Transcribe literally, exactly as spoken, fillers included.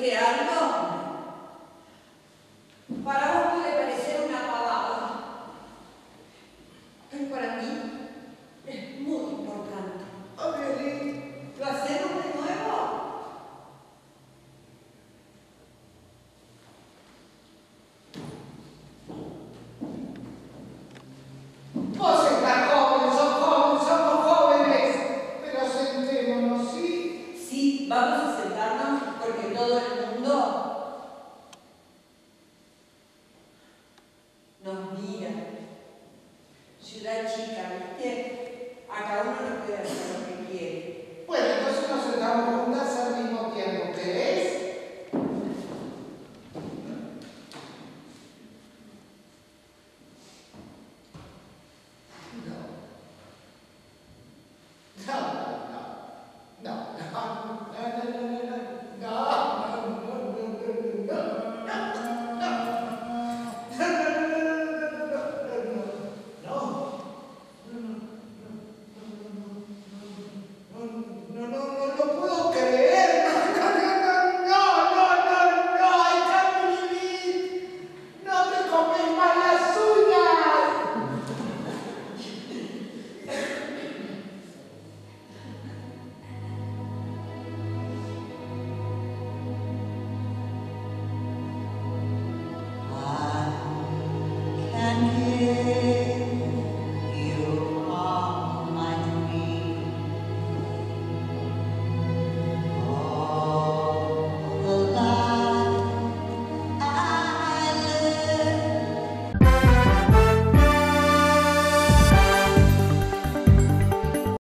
decirte algo? Para vos puede parecer una pavada, pero para mí es muy importante. Amelie, ¿Lo hacemos de nuevo? vos estás joven, sos joven, somos jóvenes, pero sentémonos, ¿sí? Sí, vamos a sentarnos porque todo el mundo